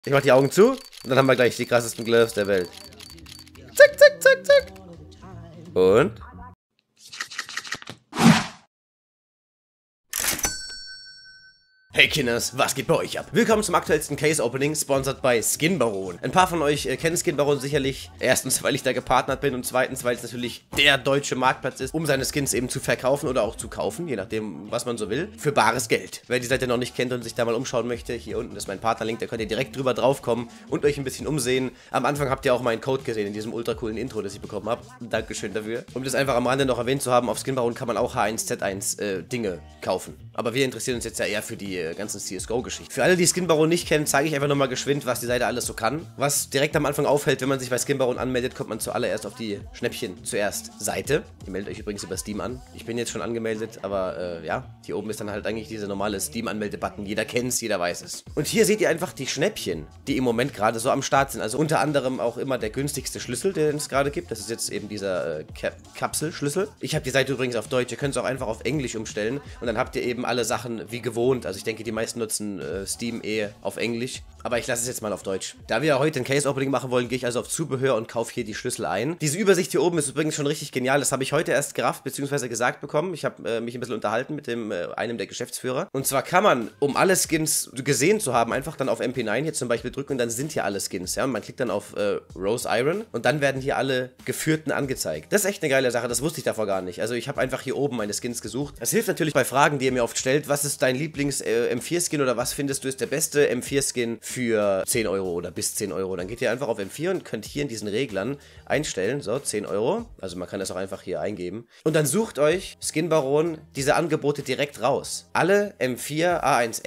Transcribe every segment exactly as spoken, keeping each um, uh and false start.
Ich mach die Augen zu und dann haben wir gleich die krassesten Gloves der Welt. Zack, zack, zack, zack. Und? Hey Kinders, was geht bei euch ab? Willkommen zum aktuellsten Case-Opening, sponsored by Skin Baron. Ein paar von euch äh, kennen Skin Baron sicherlich. Erstens, weil ich da gepartnert bin und zweitens, weil es natürlich der deutsche Marktplatz ist, um seine Skins eben zu verkaufen oder auch zu kaufen, je nachdem, was man so will, für bares Geld. Wer die Seite noch nicht kennt und sich da mal umschauen möchte, hier unten ist mein Partnerlink, da könnt ihr direkt drüber draufkommen und euch ein bisschen umsehen. Am Anfang habt ihr auch meinen Code gesehen in diesem ultra coolen Intro, das ich bekommen habe. Dankeschön dafür. Um das einfach am Rande noch erwähnt zu haben, auf Skin Baron kann man auch H eins Z eins äh, Dinge kaufen. Aber wir interessieren uns jetzt ja eher für die äh, ganzen C S G O-Geschichten. Für alle, die Skin Baron nicht kennen, zeige ich einfach nochmal geschwind, was die Seite alles so kann. Was direkt am Anfang auffällt, wenn man sich bei Skin Baron anmeldet, kommt man zuallererst auf die Schnäppchen zuerst Seite. Ihr meldet euch übrigens über Steam an. Ich bin jetzt schon angemeldet, aber äh, ja, hier oben ist dann halt eigentlich dieser normale Steam-Anmelde-Button. Jeder kennt es, jeder weiß es. Und hier seht ihr einfach die Schnäppchen, die im Moment gerade so am Start sind. Also unter anderem auch immer der günstigste Schlüssel, den es gerade gibt. Das ist jetzt eben dieser äh, Kap Kapselschlüssel. Ich habe die Seite übrigens auf Deutsch. Ihr könnt es auch einfach auf Englisch umstellen und dann habt ihr eben alle Sachen wie gewohnt. Also ich denke, die meisten nutzen äh, Steam eh auf Englisch. Aber ich lasse es jetzt mal auf Deutsch. Da wir heute ein Case-Opening machen wollen, gehe ich also auf Zubehör und kaufe hier die Schlüssel ein. Diese Übersicht hier oben ist übrigens schon richtig genial. Das habe ich heute erst gerafft bzw. gesagt bekommen. Ich habe äh, mich ein bisschen unterhalten mit dem, äh, einem der Geschäftsführer. Und zwar kann man, um alle Skins gesehen zu haben, einfach dann auf M P neun hier zum Beispiel drücken und dann sind hier alle Skins. Ja? Und man klickt dann auf äh, Rose Iron und dann werden hier alle geführten angezeigt. Das ist echt eine geile Sache. Das wusste ich davor gar nicht. Also ich habe einfach hier oben meine Skins gesucht. Das hilft natürlich bei Fragen, die ihr mir oft stellt. Was ist dein Lieblings-M vier Skin oder was findest du ist der beste M vier Skin für zehn Euro oder bis zehn Euro. Dann geht ihr einfach auf M vier und könnt hier in diesen Reglern einstellen, so, zehn Euro. Also man kann das auch einfach hier eingeben. Und dann sucht euch Skin Baron diese Angebote direkt raus. Alle M vier A eins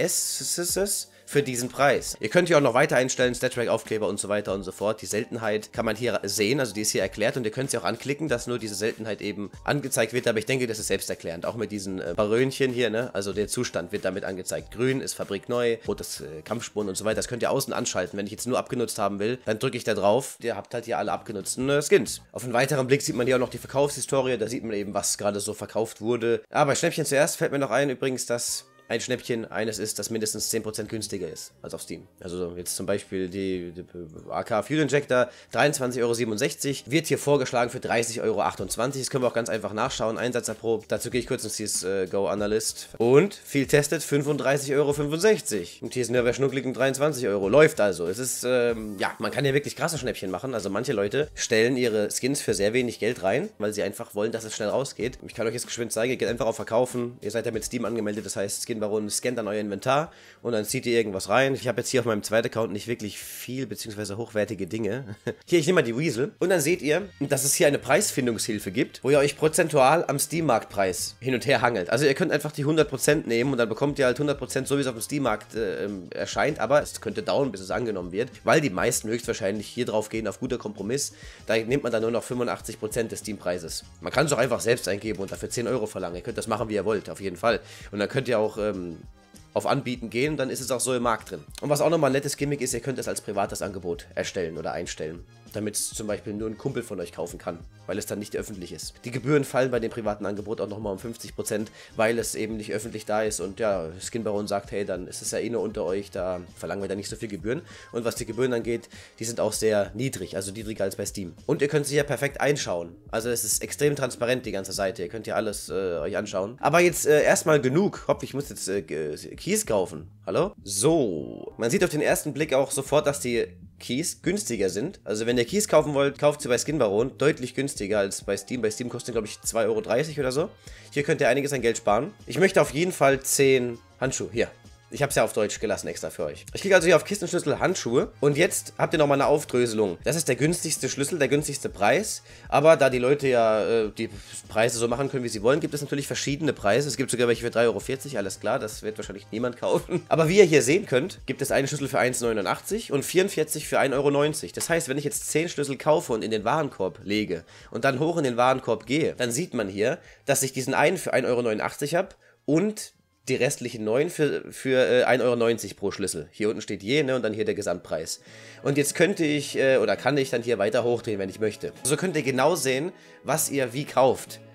S für diesen Preis. Ihr könnt hier auch noch weiter einstellen, StatTrack, Aufkleber und so weiter und so fort. Die Seltenheit kann man hier sehen, also die ist hier erklärt und ihr könnt sie auch anklicken, dass nur diese Seltenheit eben angezeigt wird, aber ich denke, das ist selbsterklärend. Auch mit diesen äh, Barönchen hier, ne, also der Zustand wird damit angezeigt. Grün ist fabrikneu, rot ist äh, Kampfspuren und so weiter. Das könnt ihr außen anschalten. Wenn ich jetzt nur abgenutzt haben will, dann drücke ich da drauf. Ihr habt halt hier alle abgenutzten äh, Skins. Auf einen weiteren Blick sieht man hier auch noch die Verkaufshistorie, da sieht man eben, was gerade so verkauft wurde. Aber Schnäppchen zuerst fällt mir noch ein, übrigens, dass ein Schnäppchen eines ist, das mindestens zehn Prozent günstiger ist als auf Steam. Also jetzt zum Beispiel die, die A K Fuel Injector, dreiundzwanzig Euro siebenundsechzig, wird hier vorgeschlagen für dreißig Euro achtundzwanzig. Das können wir auch ganz einfach nachschauen. Einsatz erprobt. Dazu gehe ich kurz ins C S G O Analyst. Und viel testet, fünfunddreißig Euro fünfundsechzig. Und hier ist der schnuckligen dreiundzwanzig Euro. Läuft also. Es ist, ähm, ja, man kann ja wirklich krasse Schnäppchen machen. Also manche Leute stellen ihre Skins für sehr wenig Geld rein, weil sie einfach wollen, dass es schnell rausgeht. Ich kann euch jetzt geschwind zeigen, ihr geht einfach auf Verkaufen. Ihr seid ja mit Steam angemeldet, das heißt Skin Baron scannt dann euer Inventar und dann zieht ihr irgendwas rein. Ich habe jetzt hier auf meinem zweiten Account nicht wirklich viel bzw. hochwertige Dinge. Hier, ich nehme mal die Weasel und dann seht ihr, dass es hier eine Preisfindungshilfe gibt, wo ihr euch prozentual am Steam-Marktpreis hin und her hangelt. Also ihr könnt einfach die hundert Prozent nehmen und dann bekommt ihr halt hundert Prozent so, wie es auf dem Steam-Markt äh, erscheint, aber es könnte dauern, bis es angenommen wird, weil die meisten höchstwahrscheinlich hier drauf gehen auf guter Kompromiss. Da nimmt man dann nur noch fünfundachtzig Prozent des Steam-Preises. Man kann es auch einfach selbst eingeben und dafür zehn Euro verlangen. Ihr könnt das machen, wie ihr wollt, auf jeden Fall. Und dann könnt ihr auch ähm, auf Anbieten gehen, dann ist es auch so im Markt drin. Und was auch nochmal ein nettes Gimmick ist, ihr könnt es als privates Angebot erstellen oder einstellen, damit es zum Beispiel nur ein Kumpel von euch kaufen kann, weil es dann nicht öffentlich ist. Die Gebühren fallen bei dem privaten Angebot auch nochmal um fünfzig Prozent, weil es eben nicht öffentlich da ist und ja, Skin Baron sagt, hey, dann ist es ja eh nur unter euch, da verlangen wir da nicht so viel Gebühren. Und was die Gebühren angeht, die sind auch sehr niedrig, also niedriger als bei Steam. Und ihr könnt sie ja perfekt einschauen. Also es ist extrem transparent, die ganze Seite. Ihr könnt ja alles äh, euch anschauen. Aber jetzt äh, erstmal genug. Hopp, ich muss jetzt äh, Keys kaufen. Hallo? So. Man sieht auf den ersten Blick auch sofort, dass die Keys günstiger sind. Also wenn ihr Keys kaufen wollt, kauft sie bei Skin Baron. Deutlich günstiger als bei Steam. Bei Steam kostet, glaube ich, zwei Euro dreißig oder so. Hier könnt ihr einiges an Geld sparen. Ich möchte auf jeden Fall zehn Handschuhe. Hier. Ich habe es ja auf Deutsch gelassen extra für euch. Ich klicke also hier auf Kistenschlüssel Handschuhe und jetzt habt ihr nochmal eine Aufdröselung. Das ist der günstigste Schlüssel, der günstigste Preis. Aber da die Leute ja äh, die Preise so machen können, wie sie wollen, gibt es natürlich verschiedene Preise. Es gibt sogar welche für drei Euro vierzig, alles klar, das wird wahrscheinlich niemand kaufen. Aber wie ihr hier sehen könnt, gibt es einen Schlüssel für eins neunundachtzig und vierundvierzig für ein Euro neunzig. Das heißt, wenn ich jetzt zehn Schlüssel kaufe und in den Warenkorb lege und dann hoch in den Warenkorb gehe, dann sieht man hier, dass ich diesen einen für ein Euro neunundachtzig habe und die restlichen neun für, für äh, ein Euro neunzig pro Schlüssel. Hier unten steht je, ne, und dann hier der Gesamtpreis. Und jetzt könnte ich, äh, oder kann ich dann hier weiter hochdrehen, wenn ich möchte. So könnt ihr genau sehen, was ihr wie kauft.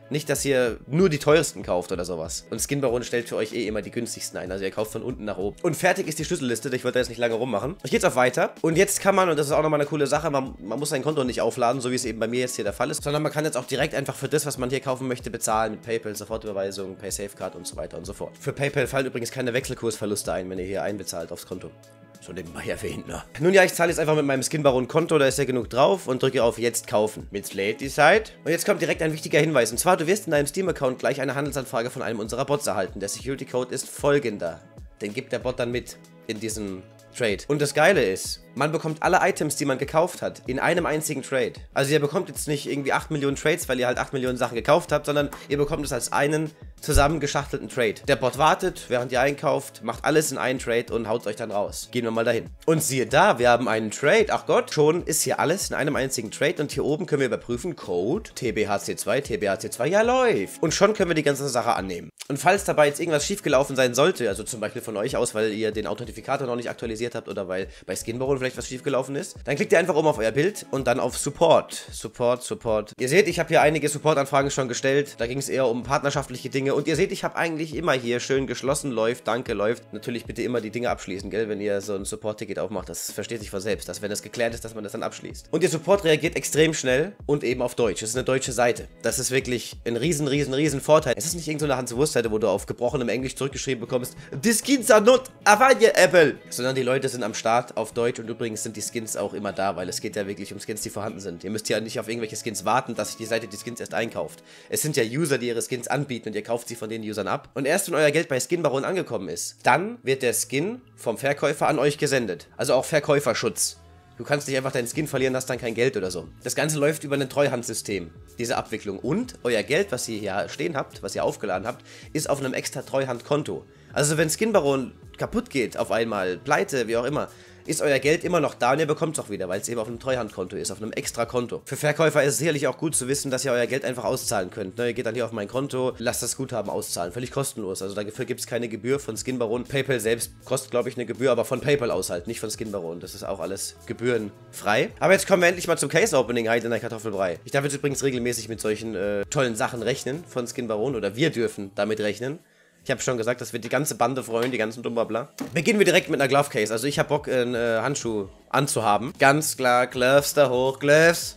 Nicht, dass ihr nur die teuersten kauft oder sowas. Und Skin Baron stellt für euch eh immer die günstigsten ein. Also ihr kauft von unten nach oben. Und fertig ist die Schlüsselliste. Ich würde da jetzt nicht lange rummachen. Ich gehe jetzt auf weiter. Und jetzt kann man, und das ist auch nochmal eine coole Sache, man, man muss sein Konto nicht aufladen, so wie es eben bei mir jetzt hier der Fall ist. Sondern man kann jetzt auch direkt einfach für das, was man hier kaufen möchte, bezahlen mit PayPal, Sofortüberweisung, PaySafeCard und so weiter und so fort. Für PayPal fallen übrigens keine Wechselkursverluste ein, wenn ihr hier einbezahlt aufs Konto. So nebenbei erwähnt, ne? Nun ja, ich zahle jetzt einfach mit meinem Skin Baron Konto, da ist ja genug drauf und drücke auf Jetzt kaufen. Jetzt lädt die Zeit. Und jetzt kommt direkt ein wichtiger Hinweis. Und zwar, du wirst in deinem Steam-Account gleich eine Handelsanfrage von einem unserer Bots erhalten. Der Security-Code ist folgender. Den gibt der Bot dann mit in diesem Trade. Und das Geile ist, man bekommt alle Items, die man gekauft hat, in einem einzigen Trade. Also ihr bekommt jetzt nicht irgendwie acht Millionen Trades, weil ihr halt acht Millionen Sachen gekauft habt, sondern ihr bekommt es als einen zusammengeschachtelten Trade. Der Bot wartet, während ihr einkauft, macht alles in einen Trade und haut euch dann raus. Gehen wir mal dahin. Und siehe da, wir haben einen Trade. Ach Gott, schon ist hier alles in einem einzigen Trade und hier oben können wir überprüfen, Code, T B H C zwei, T B H C zwei, ja läuft. Und schon können wir die ganze Sache annehmen. Und falls dabei jetzt irgendwas schiefgelaufen sein sollte, also zum Beispiel von euch aus, weil ihr den Authentifikator noch nicht aktualisiert habt oder weil bei Skin Baron vielleicht was schiefgelaufen ist, dann klickt ihr einfach oben auf euer Bild und dann auf Support. Support, Support. Ihr seht, ich habe hier einige Support-Anfragen schon gestellt. Da ging es eher um partnerschaftliche Dinge. Und ihr seht, ich habe eigentlich immer hier schön geschlossen, läuft, danke, läuft. Natürlich bitte immer die Dinge abschließen, gell, wenn ihr so ein Support-Ticket aufmacht. Das versteht sich von selbst, dass wenn das geklärt ist, dass man das dann abschließt. Und ihr Support reagiert extrem schnell und eben auf Deutsch. Es ist eine deutsche Seite. Das ist wirklich ein riesen, riesen, riesen Vorteil. Es ist nicht irgendeine Hans-Wurst-Seite, wo du auf gebrochenem Englisch zurückgeschrieben bekommst, the skins are not available, sondern die Leute sind am Start auf Deutsch und übrigens sind die Skins auch immer da, weil es geht ja wirklich um Skins, die vorhanden sind. Ihr müsst ja nicht auf irgendwelche Skins warten, dass sich die Seite die Skins erst einkauft. Es sind ja User, die ihre Skins anbieten und ihr kauft sie von den Usern ab. Und erst wenn euer Geld bei Skin Baron angekommen ist, dann wird der Skin vom Verkäufer an euch gesendet. Also auch Verkäuferschutz. Du kannst nicht einfach deinen Skin verlieren, hast dann kein Geld oder so. Das Ganze läuft über ein Treuhandsystem, diese Abwicklung. Und euer Geld, was ihr hier stehen habt, was ihr aufgeladen habt, ist auf einem extra Treuhandkonto. Also wenn Skin Baron kaputt geht, auf einmal, pleite, wie auch immer, ist euer Geld immer noch da und ihr bekommt es auch wieder, weil es eben auf einem Treuhandkonto ist, auf einem extra Konto. Für Verkäufer ist es sicherlich auch gut zu wissen, dass ihr euer Geld einfach auszahlen könnt. Ne? Ihr geht dann hier auf mein Konto, lasst das Guthaben auszahlen, völlig kostenlos. Also dafür gibt es keine Gebühr von Skin Baron. PayPal selbst kostet, glaube ich, eine Gebühr, aber von PayPal aus halt, nicht von Skin Baron. Das ist auch alles gebührenfrei. Aber jetzt kommen wir endlich mal zum Case-Opening halt in der Kartoffelbrei. Ich darf jetzt übrigens regelmäßig mit solchen äh, tollen Sachen rechnen von Skin Baron, oder wir dürfen damit rechnen. Ich habe schon gesagt, das wird die ganze Bande freuen, die ganzen Dummbabler. Beginnen wir direkt mit einer Glove Case. Also ich habe Bock, einen äh, Handschuh anzuhaben. Ganz klar, Gloves da hoch, Gloves.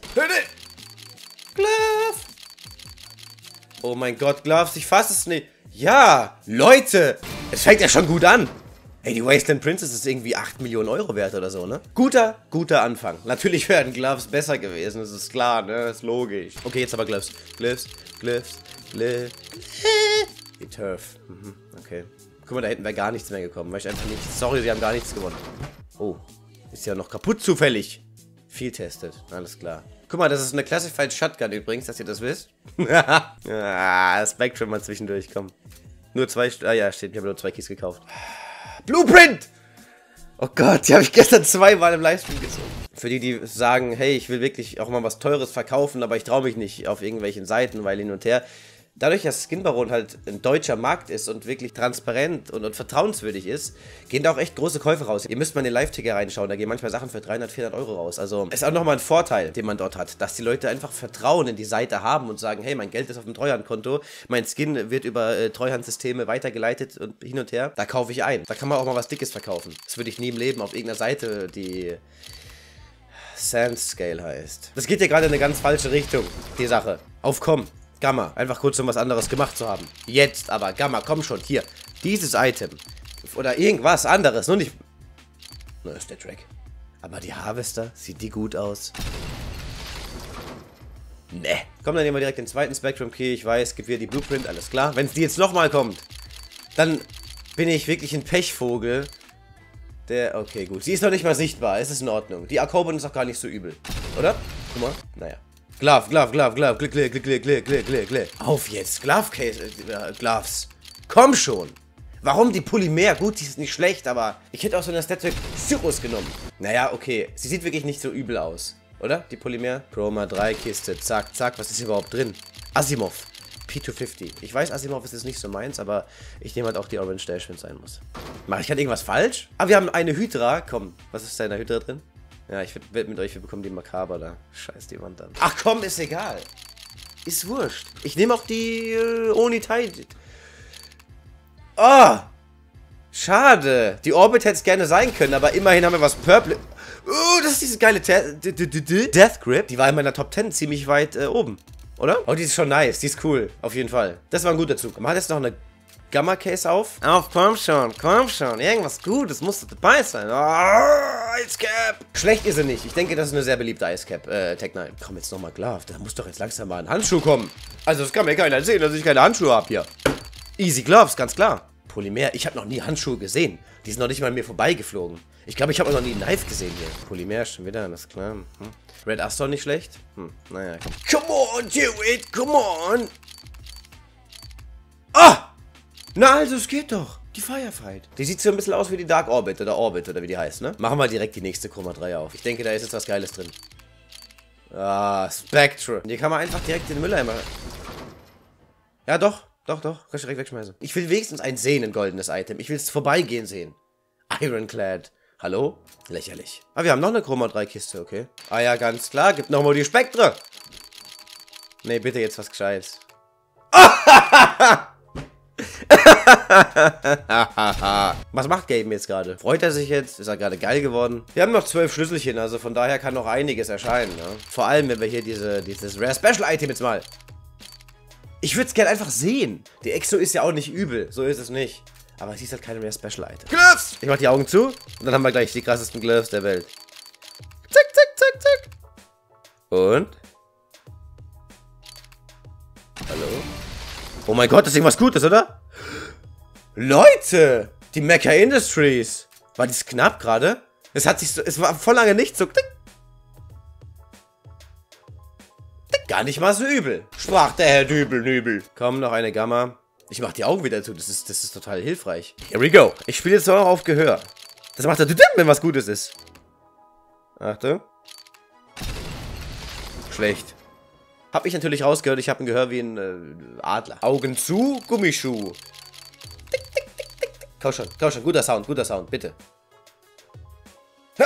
Glove. Oh mein Gott, Gloves, ich fasse es nicht. Ja, Leute, es fängt ja schon gut an. Ey, die Wasteland Princess ist irgendwie acht Millionen Euro wert oder so, ne? Guter, guter Anfang. Natürlich wären Gloves besser gewesen, das ist klar, ne? Das ist logisch. Okay, jetzt aber Gloves. Gloves, Gloves, Gloves. Die Turf. Mhm, okay. Guck mal, da hinten wäre gar nichts mehr gekommen. Weil ich einfach nicht. Sorry, sie haben gar nichts gewonnen. Oh. Ist ja noch kaputt zufällig. Viel testet. Alles klar. Guck mal, das ist eine Classified Shotgun übrigens, dass ihr das wisst. Ah, Spectrum mal zwischendurch, komm. Nur zwei. Ah ja, steht. Ich habe nur zwei Keys gekauft. Blueprint! Oh Gott, die habe ich gestern zweimal im Livestream gezogen. Für die, die sagen, hey, ich will wirklich auch mal was Teures verkaufen, aber ich traue mich nicht auf irgendwelchen Seiten, weil hin und her. Dadurch, dass Skin Baron halt ein deutscher Markt ist und wirklich transparent und, und vertrauenswürdig ist, gehen da auch echt große Käufe raus. Ihr müsst mal in den Live-Ticker reinschauen, da gehen manchmal Sachen für dreihundert, vierhundert Euro raus. Also ist auch nochmal ein Vorteil, den man dort hat, dass die Leute einfach Vertrauen in die Seite haben und sagen, hey, mein Geld ist auf dem Treuhandkonto, mein Skin wird über äh, Treuhandsysteme weitergeleitet und hin und her, da kaufe ich ein. Da kann man auch mal was Dickes verkaufen. Das würde ich nie im Leben auf irgendeiner Seite, die Sandscale heißt. Das geht ja gerade in eine ganz falsche Richtung, die Sache. Auf komm. Gamma, einfach kurz um was anderes gemacht zu haben. Jetzt aber, Gamma, komm schon, hier. Dieses Item. Oder irgendwas anderes, nur nicht... Na, ist der Track. Aber die Harvester, sieht die gut aus? Ne. Komm, dann nehmen wir direkt den zweiten Spectrum Key. Ich weiß, gibt wieder die Blueprint, alles klar. Wenn es die jetzt nochmal kommt, dann bin ich wirklich ein Pechvogel. Der, okay, gut. Sie ist noch nicht mal sichtbar, es ist in Ordnung. Die Akobon ist auch gar nicht so übel, oder? Guck mal, naja. Glove, Glove, Glove, Glove, Glove, Glove, Glove, Glove, Glove, Glove, Glove. Auf jetzt, Glove Case, äh, Gloves. Komm schon. Warum die Polymer? Gut, die ist nicht schlecht, aber ich hätte auch so eine Static Cyrus genommen. Naja, okay. Sie sieht wirklich nicht so übel aus, oder? Die Polymer. Chroma drei Kiste, zack, zack. Was ist hier überhaupt drin? Asimov. P zweihundertfünfzig. Ich weiß, Asimov ist jetzt nicht so meins, aber ich nehme halt auch die Orange Dash, wenn es sein muss. Mache ich halt irgendwas falsch? Ah, wir haben eine Hydra. Komm, was ist da in der Hydra drin? Ja, ich wette mit euch, wir bekommen die Makaber da. Scheiß die Wand an. Ach komm, ist egal. Ist wurscht. Ich nehme auch die äh, Oni-Tai. Oh! Schade. Die Orbit hätte es gerne sein können, aber immerhin haben wir was Purple. Oh, das ist diese geile Death Grip. Die war in meiner Top zehn ziemlich weit äh, oben. Oder? Oh, die ist schon nice. Die ist cool. Auf jeden Fall. Das war ein guter Zug. Man hat jetzt noch eine Gamma-Case auf. Auf, komm schon, komm schon. Irgendwas Gutes muss dabei sein. Oh, Ice Cap. Schlecht ist sie nicht. Ich denke, das ist eine sehr beliebte Ice Cap. Äh, Tech neun. Komm, jetzt nochmal Glove. Da muss doch jetzt langsam mal ein Handschuh kommen. Also, es kann mir keiner sehen, dass ich keine Handschuhe habe hier. Easy Gloves, ganz klar. Polymer. Ich habe noch nie Handschuhe gesehen. Die sind noch nicht mal an mir vorbeigeflogen. Ich glaube, ich habe auch noch nie ein Knife gesehen hier. Polymer schon wieder, das ist klar. Hm. Red Astor nicht schlecht. Hm, naja, komm. Come on, do it, come on. Ah! Na also, es geht doch. Die Firefight. Die sieht so ein bisschen aus wie die Dark Orbit oder Orbit oder wie die heißt, ne? Machen wir direkt die nächste Chroma drei auf. Ich denke, da ist jetzt was Geiles drin. Ah, Spectre. Die kann man einfach direkt in den Mülleimer. Ja, doch. Doch, doch. Kannst du direkt wegschmeißen. Ich will wenigstens ein sehen, ein goldenes Item. Ich will es vorbeigehen sehen. Ironclad. Hallo? Lächerlich. Ah, wir haben noch eine Chroma drei Kiste, okay. Ah ja, ganz klar. Gib nochmal die Spektre. Nee, bitte jetzt was Gescheites. Was macht Gaben jetzt gerade? Freut er sich jetzt? Ist er gerade geil geworden? Wir haben noch zwölf Schlüsselchen, also von daher kann noch einiges erscheinen. Ne? Vor allem, wenn wir hier diese, dieses Rare Special Item jetzt mal... Ich würde es gerne einfach sehen. Die Exo ist ja auch nicht übel, so ist es nicht. Aber sie ist halt keine Rare Special Item. Gloves! Ich mach die Augen zu und dann haben wir gleich die krassesten Gloves der Welt. Zack, zack, zack, zack. Und? Hallo? Oh mein Gott, das ist irgendwas Gutes, oder? Leute! Die Mecha Industries. War das knapp gerade? Es hat sich so, es war voll lange nicht so. Tick. Tick. Gar nicht mal so übel. Sprach der Herr Dübel-Nübel. Komm, noch eine Gamma. Ich mach die Augen wieder zu. Das ist, das ist total hilfreich. Here we go. Ich spiele jetzt noch auf Gehör. Das macht er, wenn was Gutes ist. Achtung. Schlecht. Hab ich natürlich rausgehört. Ich habe ein Gehör wie ein äh, Adler. Augen zu, Gummischuh. Tick, tick, tick, tick, tick. Komm schon, komm schon. Guter Sound, guter Sound, bitte. Ha.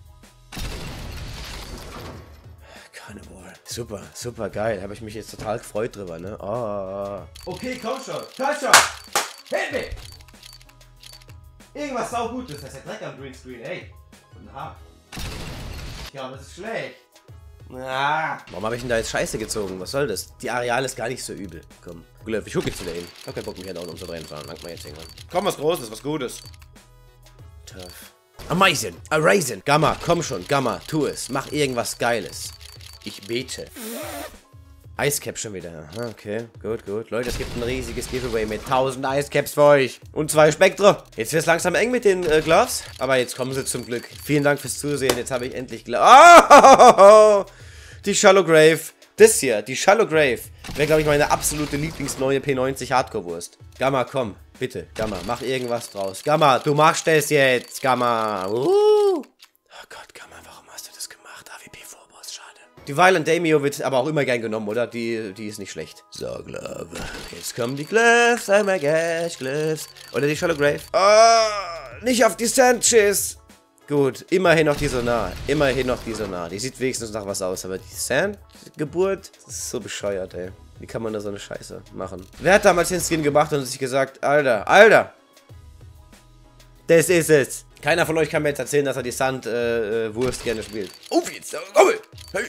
Carnivore. Super, super geil. Habe ich mich jetzt total gefreut drüber, ne? Oh. Okay, komm schon. Komm schon. Hit me. Irgendwas saugutes. Das ist ja Dreck am Greenscreen, ey. Guten Tag. Ja, das ist schlecht. Ah. Warum habe ich denn da jetzt Scheiße gezogen? Was soll das? Die Areal ist gar nicht so übel. Komm. Glöff, ich guck jetzt wieder hin. Ich hab keinen Bock, mich hier da unten umzudrehen, sondern langt mal jetzt irgendwann. Komm, was Großes, was Gutes. Tough. Amazing. Erasing. Gamma, komm schon. Gamma, tu es. Mach irgendwas Geiles. Ich bete. Icecap schon wieder. Aha, okay, gut, gut. Leute, es gibt ein riesiges Giveaway mit tausend Icecaps für euch. Und zwei Spektre. Jetzt wird es langsam eng mit den äh, Gloves. Aber jetzt kommen sie zum Glück. Vielen Dank fürs Zusehen. Jetzt habe ich endlich Gloves. Oh, die Shallow Grave. Das hier, die Shallow Grave. Wäre, glaube ich, meine absolute Lieblingsneue P neunzig Hardcore-Wurst. Gamma, komm. Bitte, Gamma, mach irgendwas draus. Gamma, du machst es jetzt. Gamma. Uh. Oh Gott, Gamma, warum hast du das gemacht? A W P-Vorboss, schade. Die Violent Daimyo wird aber auch immer gern genommen, oder? Die, die ist nicht schlecht. So, Glove. Jetzt kommen die Gloves. Oh my gosh, Gloves. Oder die Shallow Grave. Oh, nicht auf die Sand-Schiss. Gut, immerhin noch die Sonar. Immerhin noch die Sonar. Die sieht wenigstens nach was aus. Aber die Sand-Geburt, das ist so bescheuert, ey. Wie kann man da so eine Scheiße machen? Wer hat damals den Skin gemacht und sich gesagt, Alter, Alter, das ist es. Keiner von euch kann mir jetzt erzählen, dass er die Sand-Wurst äh, gerne spielt. Auf jetzt, komm, hey.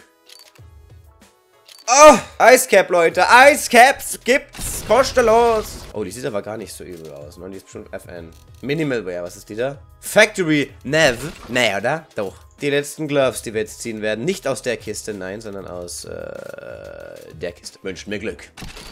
Oh, Icecap, Leute. Icecaps gibt's kostenlos. Oh, die sieht aber gar nicht so übel aus. Ne? Die ist bestimmt F N. Minimalware, was ist die da? Factory Nev. Nee, oder? Doch. Die letzten Gloves, die wir jetzt ziehen werden. Nicht aus der Kiste, nein, sondern aus äh, der Kiste. Wünscht mir Glück.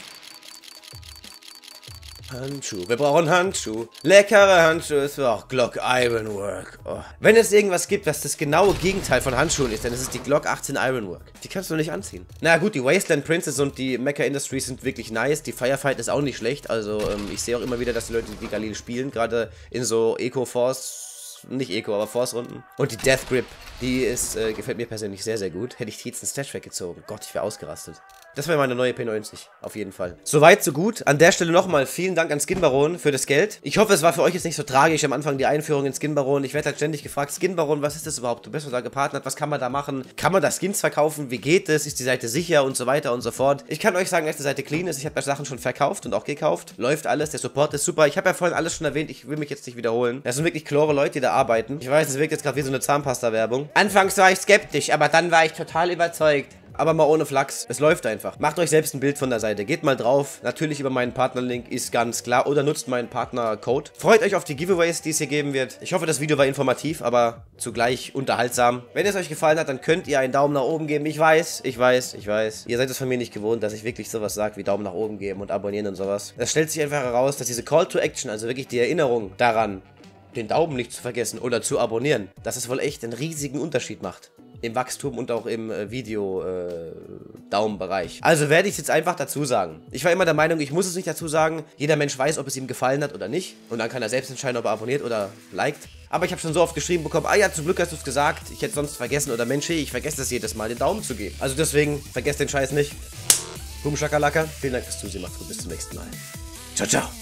Handschuh. Wir brauchen Handschuh. Leckere Handschuhe. Es war auch Glock Ironwork. Oh. Wenn es irgendwas gibt, was das genaue Gegenteil von Handschuhen ist, dann ist es die Glock achtzehn Ironwork. Die kannst du nicht anziehen. Na gut, die Wasteland Princess und die Mecha Industries sind wirklich nice. Die Firefight ist auch nicht schlecht. Also ähm, ich sehe auch immer wieder, dass die Leute die Galil spielen. Gerade in so Eco-Force. Nicht Eco, aber Force-Runden. Und die Death Grip, die ist, äh, gefällt mir persönlich sehr, sehr gut. Hätte ich die jetzt ins Stash weggezogen. Gott, ich wäre ausgerastet. Das wäre meine neue P neunzig, auf jeden Fall. Soweit, so gut. An der Stelle nochmal vielen Dank an Skin Baron für das Geld. Ich hoffe, es war für euch jetzt nicht so tragisch am Anfang die Einführung in Skin Baron. Ich werde halt ständig gefragt, Skin Baron, was ist das überhaupt? Du bist da gepartnert, was kann man da machen? Kann man da Skins verkaufen? Wie geht es? Ist die Seite sicher und so weiter und so fort? Ich kann euch sagen, dass die Seite clean ist. Ich habe ja Sachen schon verkauft und auch gekauft. Läuft alles, der Support ist super. Ich habe ja vorhin alles schon erwähnt, ich will mich jetzt nicht wiederholen. Das sind wirklich klare Leute, die da arbeiten. Ich weiß, es wirkt jetzt gerade wie so eine Zahnpasta-Werbung. Anfangs war ich skeptisch, aber dann war ich total überzeugt. Aber mal ohne Flachs. Es läuft einfach. Macht euch selbst ein Bild von der Seite. Geht mal drauf. Natürlich über meinen Partnerlink, ist ganz klar. Oder nutzt meinen Partnercode. Freut euch auf die Giveaways, die es hier geben wird. Ich hoffe, das Video war informativ, aber zugleich unterhaltsam. Wenn es euch gefallen hat, dann könnt ihr einen Daumen nach oben geben. Ich weiß, ich weiß, ich weiß. Ihr seid es von mir nicht gewohnt, dass ich wirklich sowas sage wie Daumen nach oben geben und abonnieren und sowas. Es stellt sich einfach heraus, dass diese Call to Action, also wirklich die Erinnerung daran, den Daumen nicht zu vergessen oder zu abonnieren, dass es wohl echt einen riesigen Unterschied macht. Im Wachstum und auch im äh, Video-Daumenbereich. Äh, also werde ich es jetzt einfach dazu sagen. Ich war immer der Meinung, ich muss es nicht dazu sagen. Jeder Mensch weiß, ob es ihm gefallen hat oder nicht. Und dann kann er selbst entscheiden, ob er abonniert oder liked. Aber ich habe schon so oft geschrieben bekommen, ah ja, zum Glück hast du es gesagt. Ich hätte sonst vergessen. Oder Mensch, ich vergesse das jedes Mal, den Daumen zu geben. Also deswegen, vergesst den Scheiß nicht. Boom Shakalaka. Vielen Dank fürs Zusehen. Macht's gut. Bis zum nächsten Mal. Ciao, ciao.